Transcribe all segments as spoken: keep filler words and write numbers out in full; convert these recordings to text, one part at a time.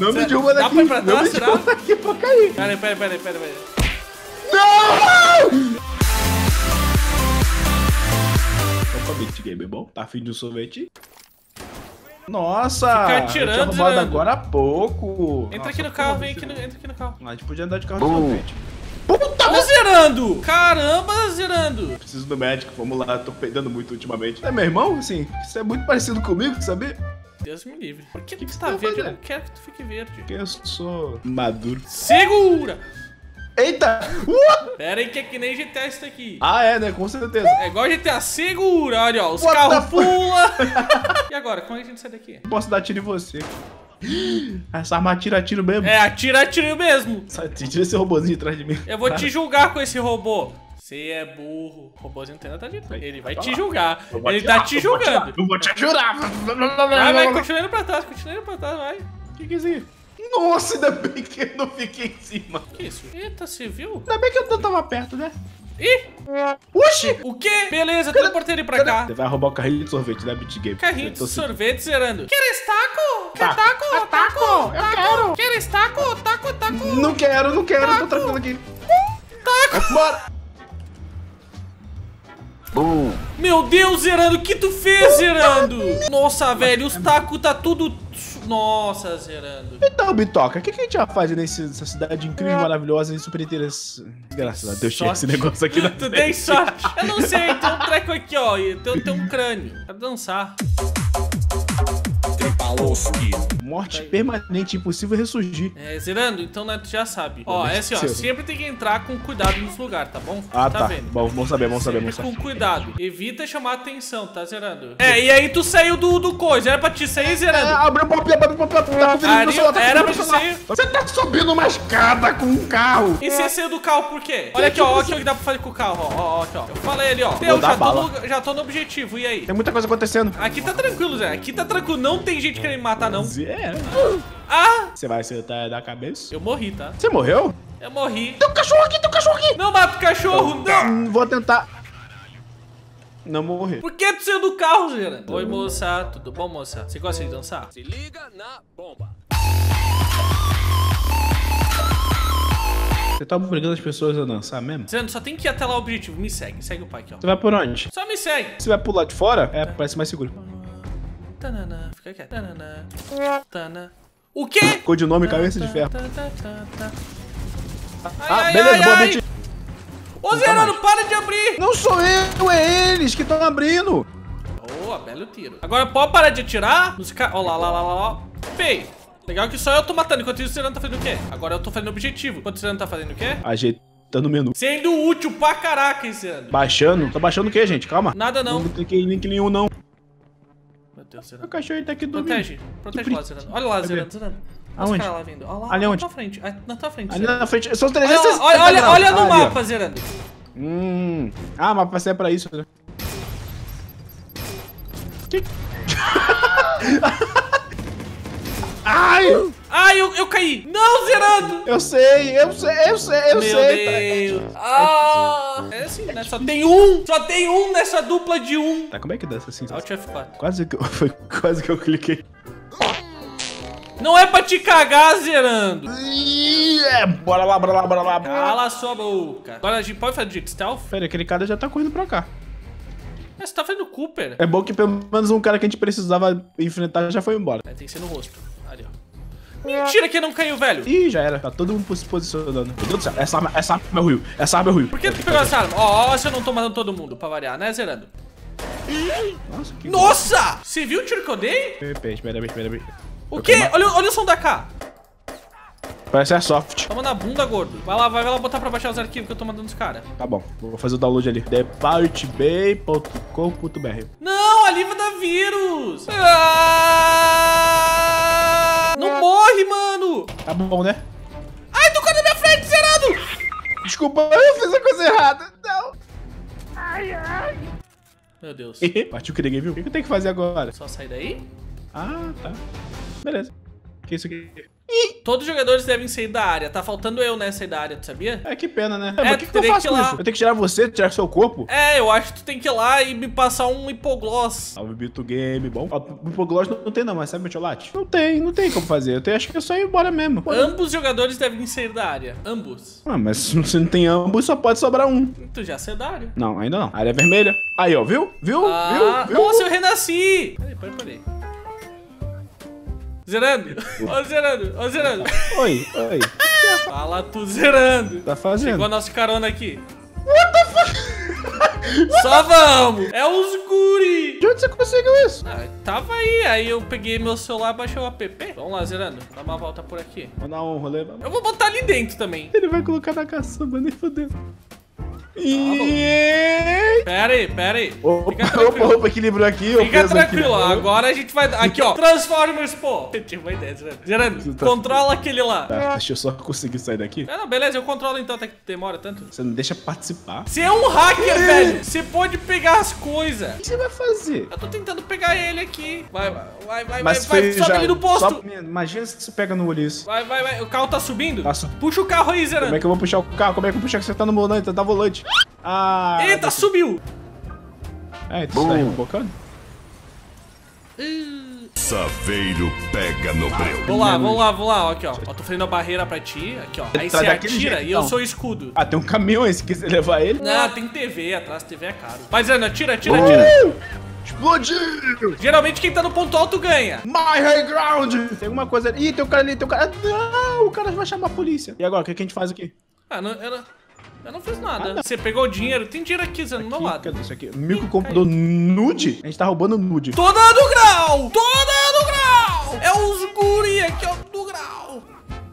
Não me derruba daqui. Dá pra ir pra trás, não me será? derruba daqui pra cair. Pera aí, pera aí, pera aí, pera aí. Não! Opa, Beat Game é bom? Tá afim de um sorvete? Nossa! Fica atirando, eu tinha roubado Zerando. agora há pouco. Entra Nossa, aqui no pô, carro, vem aqui bicho. no, entra aqui no carro. A gente podia andar de carro de sorvete. Puta Tá zerando! Caramba, zerando! Preciso do médico, vamos lá, tô peidando muito ultimamente. É meu irmão? Assim, isso é muito parecido comigo, sabe? Deus me livre. Por que, Que tu que tá você tá verde? Eu fazendo? não quero que tu fique verde. Porque eu sou maduro. Segura! Eita! Uh! Pera aí que é que nem G T A isso daqui. Ah, é, né? Com certeza. É igual G T A, segura! Olha, ó, os What carros the fuck? pulam. E agora, como é que a gente sai daqui? Posso dar tiro em você. Essa arma atira, tiro mesmo. É, atira, atira mesmo. Sai, tira esse robôzinho atrás de mim. Eu vou te julgar com esse robô. Você é burro. O robôzinho não tem nada a ver. Ele vai te julgar. Eu vou Ele atirar, tá te eu vou atirar, julgando. Eu vou te ajurar. Vai, vai, continua indo pra trás, continua indo pra trás, vai. O que que é isso aqui? Nossa, ainda bem que eu não fiquei em cima. Que isso? Eita, você viu? Ainda bem que eu não tava perto, né? Ih! Oxi! O quê? Beleza, teleportei ele pra cá. Você vai roubar o carrinho de sorvete, né, Beat Game? Carrinho Eu de tô se- sorvete zerando. Queres taco? Quer Tá. taco? Ah, taco! Eu quero! Queres taco? Taco, taco. Não quero, não quero, tô tranquilo aqui. Taco. Bora! Meu Deus, Zerando, o que tu fez, Zerando? Nossa, velho, os tacos tá tudo... Nossa, Zerando. Então, Bitoca, o que, que a gente vai fazer nesse- nessa cidade incrível, maravilhosa e super interessante? Graças a Deus, tinha esse negócio aqui na Tu tem sorte. Eu não sei, tem um treco aqui, ó. e Tem, tem um crânio. Pra dançar. Morte permanente, impossível ressurgir. É, Zerando, então né, tu já sabe. Ó, é assim, ó. Seu. Sempre tem que entrar com cuidado nos lugares, tá bom? Ah, tá. vendo? Bom, vamos saber, vamos saber, Sempre vamos saber. com cuidado. Evita chamar atenção, tá, Zerando? É, e aí tu saiu do, do coisa. Era pra te sair, É, Zerando? abriu o pop, abriu o pop, tá conferindo Ari- meu celular, tá era conferindo pra meu você- celular. Você tá subindo uma escada com um carro. E você saiu do carro por quê? Olha aqui, ó. Aqui o que dá pra fazer com o carro, ó. ó, ó aqui, ó. Eu falei ali, ó. Eu dar já tô, bala. no, já tô no objetivo. E aí? Tem muita coisa acontecendo. Aqui tá tranquilo, Zé. Aqui tá tranquilo. Não tem gente querendo me matar, não. É. Ah! Você vai acertar da cabeça? Eu morri, tá? Você morreu? Eu morri. Tem um cachorro aqui, tem um cachorro aqui. Não mata o cachorro, não! Hum, Vou tentar. Não morrer. Por que tu saiu do carro, Zera? Oi, moça. Tudo bom, moça? Você gosta de dançar? Se liga na bomba. Você tá obrigando as pessoas a dançar mesmo? Zera, só tem que ir até lá o objetivo. Me segue. Segue o pai aqui, ó. Você vai por onde? Só me segue. Você vai pular de fora? É, parece mais seguro. Tanana. Fica quieto. Tanana. Tana. O quê? Codinome Cabeça de Ferro. Tá, tá, tá, tá. Ai, Ah, ai, beleza, ai, boa ai. noite. Ô, Zerano, para de abrir! Não sou eu, é eles que estão abrindo. Boa, belo tiro. Agora pode parar de atirar? Nos ca... Ó lá, lá, lá, lá, lá. Fei. Legal que só eu tô matando. Enquanto isso, o Zerano tá fazendo o quê? Agora eu tô fazendo objetivo. Enquanto o Zerano tá fazendo o quê? Ajeitando o menu. Sendo útil pra caraca, hein, Zerano. Baixando? Tô baixando o quê, gente? Calma. Nada não. Não cliquei em link nenhum, não. Meu Deus, O Zerano. cachorro tá aqui dormindo. Protege. Protege lá, Zerano. Olha lá, Zerano, Zerano. Olha os Aonde? caras lá vindo. Olha lá, Ali na onde? tua frente. Ah, na tua frente, Ali Zerano. na frente. São Olha, trezentos e lá, olha, olha, graus. olha no Ah, ali, ó. mapa, Zerano. Hum. Ah, mas vai ser pra isso, né? Que... Ai! Ai, eu, eu caí. Não, Zerando. Eu sei, eu sei, eu sei, eu Meu sei. Deus. Ah. É assim, né? Só tem um. Só tem um nessa dupla de um. Tá, como é que dança assim? Alt F quatro. Quase que eu, foi quase que eu cliquei. Não é pra te cagar, Zerando. Ih, é, bora lá, bora lá, bora lá. Cala sua boca. Agora a gente pode fazer de jeito stealth? Pera, aquele cara já tá correndo pra cá. Mas você tá fazendo Cooper. É bom que pelo menos um cara que a gente precisava enfrentar já foi embora. É, tem que ser no rosto. Ali, ó. Mentira que não caiu, velho. Ih, já era. Tá todo mundo se posicionando. Meu Deus do céu, essa arma, essa arma é ruim. Essa arma é ruim. Por que tu pegou essa arma? Ó, ó, se eu não tô matando todo mundo, pra variar, né, Zerando? Nossa, que... Nossa! Você viu o tiro que eu dei? Espera, espera, espera, espera. O quê? Olha, olha o som da K. Parece Airsoft. Toma na bunda, gordo. Vai lá, vai, vai lá botar pra baixar os arquivos que eu tô mandando os caras. Tá bom, vou fazer o download ali. the pirate bay ponto com ponto b r. Não, a Liva dá vírus. Ah! Não morre, mano. Tá bom, né? Ai, tô quase na minha frente, Zerando. Desculpa, eu fiz a coisa errada. Não. Meu Deus. Partiu que ninguém viu. O que eu tenho que fazer agora? Só sair daí? Ah, tá. Beleza. O que é isso aqui? Ih! Todos os jogadores devem sair da área. Tá faltando eu, né, sair da área, tu sabia? É, que pena, né? É, É, mas o que, que eu teria faço que ir com lá. isso? Eu tenho que tirar você, tirar seu corpo? É, eu acho que tu tem que ir lá e me passar um hipogloss. Salve, Bito Game, bom. Ó, o hipogloss não, não tem não, mas sabe, Metiolate? Não tem, não tem como fazer. Eu tenho, acho que é só ir embora mesmo. Bora. Ambos os jogadores devem sair da área. Ambos. Ah, mas se não tem ambos, só pode sobrar um. Tu já saiu da área. Não, ainda não. Área vermelha. Aí, ó, viu? Viu? Ah, viu? Viu? nossa, eu renasci! Peraí, peraí, peraí. Zerando! Ó, zerando! Ó, zerando! Oi, oi. Fala tu zerando! Tá fazendo? Chegou a nossa carona aqui. What the fuck? Só vamos! É os guri! De onde você conseguiu isso? Ah, tava aí, aí eu peguei meu celular e baixei o app. Vamos lá, zerando. Dá uma volta por aqui. Vou dar um rolê. Eu vou botar ali dentro também. Ele vai colocar na caçamba, nem fodendo. E... Pera aí, pera aí. Opa, Fica opa, tranquilo. opa, equilibrou aqui. Fica tranquilo, aqui. Agora a gente vai... Aqui, ó. Transformers, pô. Eu tive uma ideia, Zerando. Zerando, Tá... controla aquele lá. Tá, deixa eu só conseguir sair daqui. É, não, beleza, eu controlo então, até que demora tanto. Você não deixa participar. Você é um hacker, velho. Você pode pegar as coisas. O que você vai fazer? Eu tô tentando pegar ele aqui. Vai, vai, vai, vai, Mas vai. foi Sobe já... ele do posto. Só... Imagina se você pega no olho isso. Vai, vai, vai. O carro tá subindo? Tá su... Puxa o carro aí, Zerando. Como é que eu vou puxar o carro? Como é que eu vou puxar que você tá no volante? Tá no volante. Ah... Eita, subiu. É, tu tá rebocando? Saveiro pega no breu. Vamos lá, vamos lá, vamos lá. Ó, aqui, ó. Ó, tô fazendo a barreira pra ti. Aqui, ó. Aí Tá você daquele atira jeito, e eu então. sou o escudo. Ah, tem um caminhão aí, se quiser levar ele. Não, tem T V atrás. T V é caro. Mas, Ana, atira, atira, Uh! atira. Explodiu! Geralmente quem tá no ponto alto ganha. My high ground! Tem alguma coisa ali. Ih, tem um cara ali, tem um cara... Não, o cara vai chamar a polícia. E agora, o que, que a gente faz aqui? Ah, não, eu não, eu não fiz nada. Ah, não. Você pegou o dinheiro. Tem dinheiro aqui, Zé, no meu Ih, lado. cadê isso aqui? Mico computador nude? A gente tá roubando nude. Tô dando grau! Tô dando grau! É os guri aqui, ó, do grau.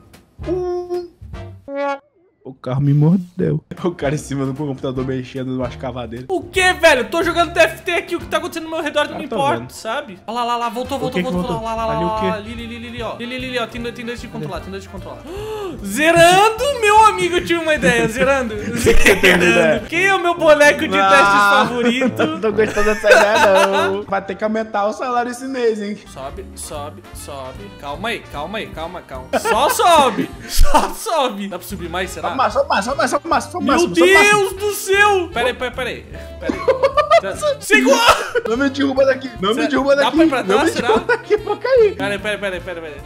O carro me mordeu. O cara em cima do computador mexendo numa escavadeira. O que, velho? Tô jogando T F T aqui, o que tá acontecendo no meu redor não Ah, me tô importa, vendo. sabe? Olha lá, lá, lá, voltou, voltou, que que voltou, voltou? lá, lá, lá, Ali o lá, quê? lá, ali, ali, ali, ali, ó. Ali, ali, ali, ó, tem, tem dois de controlar, tem dois de controlar. Zerando, meu amigo, eu tive uma ideia, zerando. Zerando. Quem é o meu boneco de Ah. testes favorito? Não tô gostando dessa ideia, não. Vai ter que aumentar o salário esse mês, hein? Sobe, sobe, sobe. Calma aí, calma aí, calma, calma. Só sobe, só sobe. Dá pra subir mais, será? Só mais, só mais, só mais, só mais, só Meu mais. Deus do céu! Peraí, peraí, peraí. Peraí. Segura! Não me derruba daqui, não Cê- me derruba dá daqui. pra ir pra não trás, me será? derruba daqui, eu vou cair. Peraí, peraí, peraí, peraí, peraí.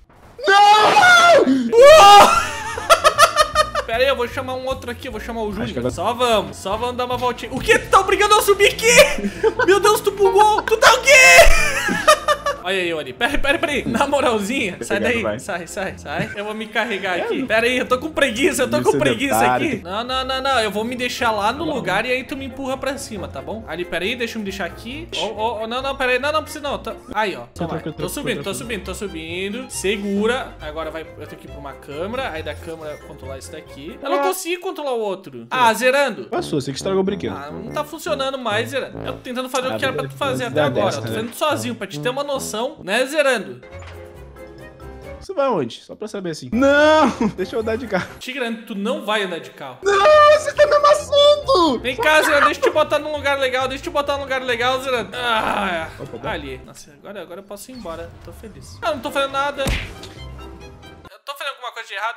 Não! Pera aí, eu vou chamar um outro aqui, eu vou chamar o Acho que Júnior. agora- Só vamos, só vamos dar uma voltinha. O que? Tu tá obrigando eu a subir aqui? Meu Deus, tu bugou! Tu tá o quê? Olha aí, olha aí. Pera aí, pera aí, pera aí. Na moralzinha, sai pegar, daí. vai. Sai, sai, sai. Eu vou me carregar aqui. Pera aí, eu tô com preguiça, eu tô Isso com é preguiça detalhe. aqui. Não, não, não, não. Eu vou me deixar lá no lugar e aí tu me empurra pra cima, tá bom? Ali, pera aí, deixa eu me deixar aqui. Oh, oh, oh, não, não, pera aí. Não, não precisa não. Tá- Aí, ó. Só vai. tranquilo, Tô subindo, tô tranquilo. subindo, tô subindo. Segura. Agora vai. Eu tenho que ir pra uma câmera. Aí da câmera controlar isso daqui. Eu não consigo controlar o outro. Ah, zerando. Passou, você que estragou o brinquedo. Ah, não tá funcionando mais, Zerando. Eu tô tentando fazer o Ah, que era pra tu fazer mas até dá agora. dessa, Eu tô né? fazendo sozinho, pra te ter uma noção, né, Zerando? Você vai onde? Só pra saber assim. Não! Deixa eu andar de carro. Tigrando, tu não vai andar de carro. Não, você tá me amassando! Vem cá, Zerando, deixa eu te botar num lugar legal, deixa eu te botar num lugar legal, Zerando. Ah, Opa, dá. ali. Nossa, agora, agora eu posso ir embora. Tô feliz. Ah, não tô fazendo nada. Eu tô fazendo alguma coisa de errado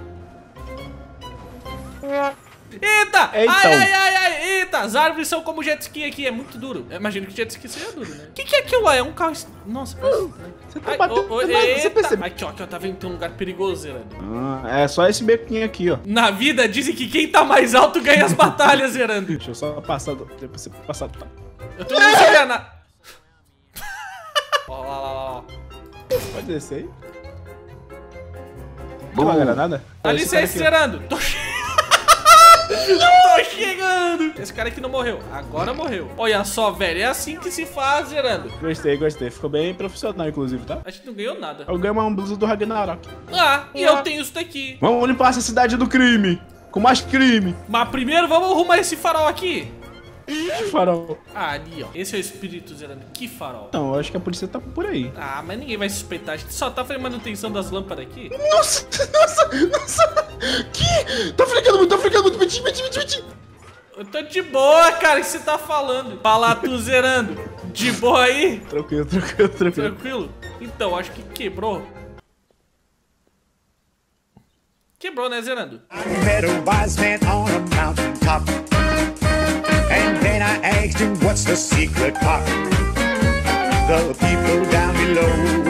aqui? Eita! É, então. Ai, ai, ai, ai! Eita! As árvores são como jet ski aqui, é muito duro. Eu imagino que jet ski seja duro, né? O que, que é aquilo lá? É um carro... est- Nossa, parece estranho. Você tá Ai, batendo ô, ô, nada, você eita. percebeu? Aqui, ó, aqui, ó, tá vendo? Tem um lugar perigoso, Zerando. Ah, é só esse bequinho aqui, ó. Na vida, dizem que quem tá mais alto ganha as batalhas, Zerando. Deixa eu só passar. do- Depois você passar. Eu tô não sabia nada. Ó, lá, lá, lá, lá. Pode descer aí. Não vai ganhar nada? Dá Esse cara licença, aqui, ó. Zerando. Tô che... Tô chegando. Esse cara aqui não morreu. Agora morreu. Olha só, velho. É assim que se faz, Zerando. Gostei, gostei. Ficou bem profissional, inclusive, tá? A gente não ganhou nada. Eu ganhei uma blusa do Ragnarok. Ah, e eu tenho isso daqui. Vamos limpar essa cidade do crime. Com mais crime. Mas primeiro vamos arrumar esse farol aqui. Farol. Ah, ali, ó. Esse é o espírito, Zerando. Que farol. Não, eu acho que a polícia tá por aí. Ah, mas ninguém vai suspeitar. A gente só tá fazendo manutenção das lâmpadas aqui. Nossa, nossa, nossa. Que? Tá fricando muito, tá fricando muito. Meti, meti, meti, meti. Eu tô de boa, cara. O que você tá falando? Fala tu, Zerando. De boa aí? Tranquilo, tranquilo, tranquilo. Tranquilo? Então, acho que quebrou. quebrou, né, zerando? I met a wise man on a mountain top, and then I asked him what's the secret pop. The people down below